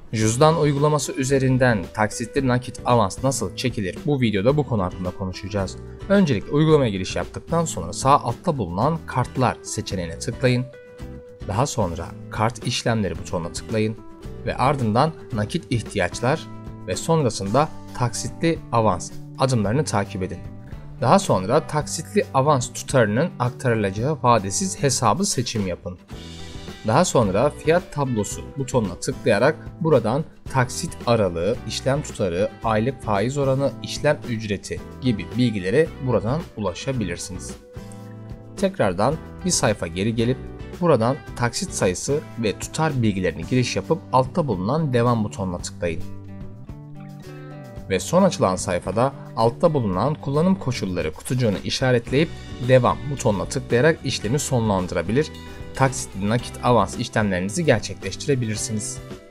Cüzdan uygulaması üzerinden taksitli nakit avans nasıl çekilir? Bu videoda bu konu hakkında konuşacağız. Öncelikle uygulamaya giriş yaptıktan sonra sağ altta bulunan kartlar seçeneğine tıklayın. Daha sonra kart işlemleri butonuna tıklayın ve ardından nakit ihtiyaçlar ve sonrasında taksitli avans adımlarını takip edin. Daha sonra taksitli avans tutarının aktarılacağı vadesiz hesabı seçim yapın. Daha sonra fiyat tablosu butonuna tıklayarak buradan taksit aralığı, işlem tutarı, aylık faiz oranı, işlem ücreti gibi bilgilere buradan ulaşabilirsiniz. Tekrardan bir sayfa geri gelip buradan taksit sayısı ve tutar bilgilerini giriş yapıp altta bulunan devam butonuna tıklayın. Ve son açılan sayfada altta bulunan kullanım koşulları kutucuğunu işaretleyip devam butonuna tıklayarak işlemi sonlandırabilir, taksitli nakit avans işlemlerinizi gerçekleştirebilirsiniz.